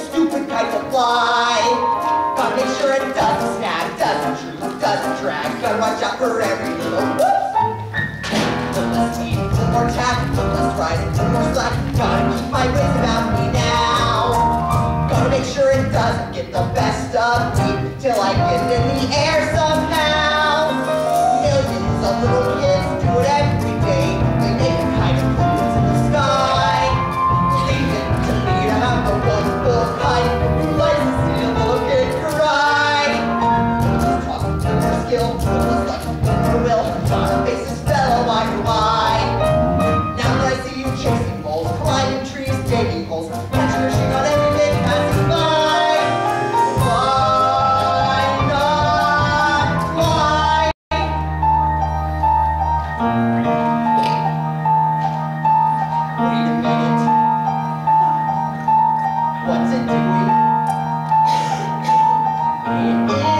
stupid kite to fly. Gotta make sure it doesn't snap, doesn't droop, doesn't drag. Gotta watch out for every little whoop. Little less speed, little more tack, little less ride, little more slack. Gotta keep my wits about me now. Gotta make sure it doesn't get the best of me till I get it in the air somehow. Millions of little kids do it every day. They make a kite and floats in the sky. Leave it to me to have a wonderful kite who likes to see a little kid cry. Just talking to her skill, just like her will. Gotta face this fellow eye to eye. Now that I see you chasing moles, climbing trees, digging holes, catching your sheen on everything passing by. Why not fly? Wait a minute. What's it doing? It is